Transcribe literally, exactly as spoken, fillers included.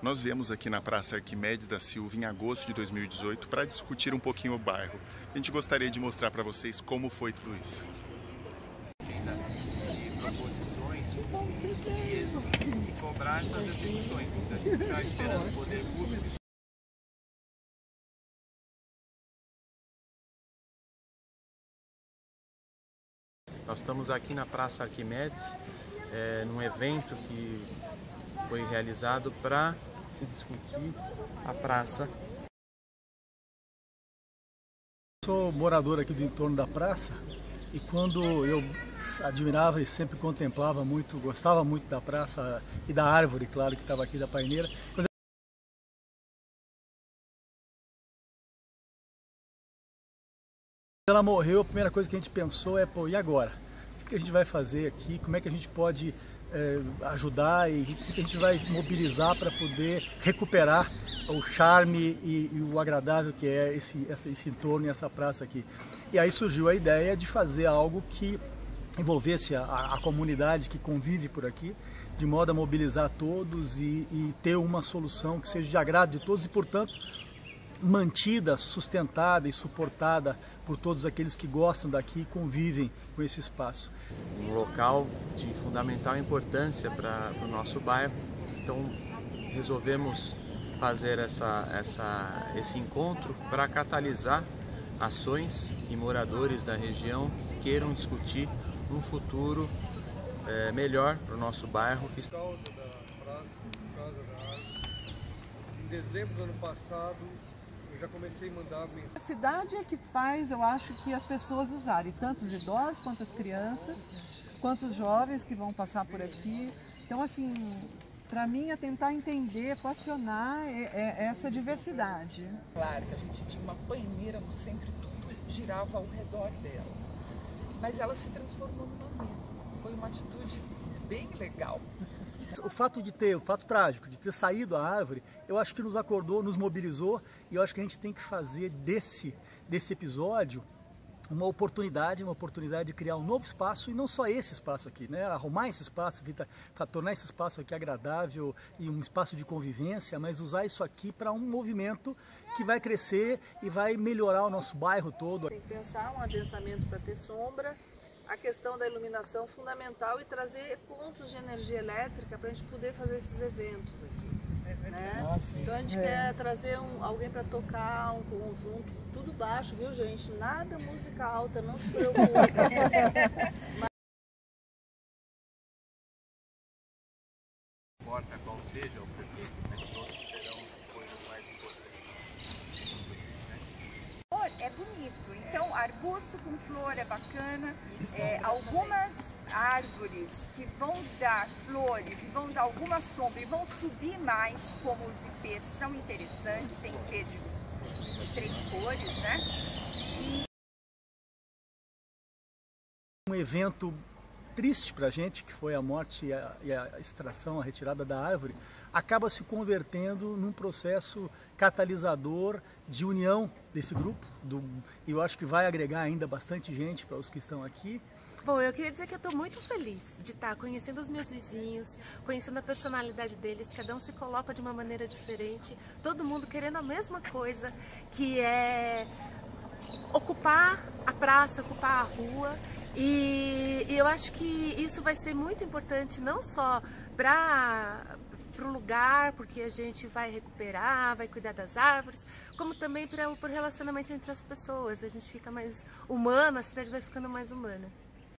Nós viemos aqui na Praça Arquimedes da Silva em agosto de dois mil e dezoito para discutir um pouquinho o bairro. A gente gostaria de mostrar para vocês como foi tudo isso. De proposições e, e cobrar essas execuções. A gente está esperando o poder público. Nós estamos aqui na Praça Arquimedes, é, num evento que foi realizado para se discutir a praça. Sou morador aqui do entorno da praça e quando eu admirava e sempre contemplava muito, gostava muito da praça e da árvore, claro, que estava aqui da paineira. Quando ela morreu, a primeira coisa que a gente pensou é, pô, e agora? O que a gente vai fazer aqui? Como é que a gente pode é, ajudar e o que a gente vai mobilizar para poder recuperar o charme e, e o agradável que é esse, esse, esse entorno e essa praça aqui? E aí surgiu a ideia de fazer algo que envolvesse a, a comunidade que convive por aqui, de modo a mobilizar todos e, e ter uma solução que seja de agrado de todos e, portanto, mantida, sustentada e suportada por todos aqueles que gostam daqui e convivem com esse espaço. Um local de fundamental importância para o nosso bairro, então resolvemos fazer essa, essa, esse encontro para catalisar ações e moradores da região que queiram discutir um futuro é, melhor para o nosso bairro. Que... Em dezembro do ano passado, eu já comecei a mandar mensagem. A cidade é que faz, eu acho, que as pessoas usarem, tanto os idosos, quanto as crianças, quanto os jovens que vão passar por aqui. Então, assim, para mim é tentar entender, equacionar essa diversidade. Claro que a gente tinha uma paineira no centro e tudo girava ao redor dela, mas ela se transformou numa mesa. Foi uma atitude bem legal. O fato de ter, o fato trágico de ter saído a árvore, eu acho que nos acordou, nos mobilizou e eu acho que a gente tem que fazer desse, desse episódio uma oportunidade, uma oportunidade de criar um novo espaço e não só esse espaço aqui, né? Arrumar esse espaço, para tornar esse espaço aqui agradável e um espaço de convivência, mas usar isso aqui para um movimento que vai crescer e vai melhorar o nosso bairro todo. Tem que pensar um adensamento para ter sombra, a questão da iluminação fundamental e trazer pontos de energia elétrica para a gente poder fazer esses eventos aqui. Né? Ah, então a gente é. quer trazer um, alguém para tocar um conjunto, tudo baixo, viu gente? Nada música alta, não se preocupe. Mas... Não importa qual seja o prefeito, mas todos terão coisas mais importantes. É bonito, então arbusto com flor é bacana, é, algumas árvores que vão dar flores e vão dar alguma sombra e vão subir mais, como os ipês, são interessantes, tem ipê de, de três cores, né? E... Um evento triste para a gente, que foi a morte e a, e a extração, a retirada da árvore, acaba se convertendo num processo catalisador de união desse grupo, do, e eu acho que vai agregar ainda bastante gente para os que estão aqui. Bom, eu queria dizer que eu estou muito feliz de estar conhecendo os meus vizinhos, conhecendo a personalidade deles, cada um se coloca de uma maneira diferente, todo mundo querendo a mesma coisa, que é ocupar a praça, ocupar a rua, e, e eu acho que isso vai ser muito importante não só para para o lugar, porque a gente vai recuperar, vai cuidar das árvores, como também para o relacionamento entre as pessoas, a gente fica mais humano, a cidade vai ficando mais humana.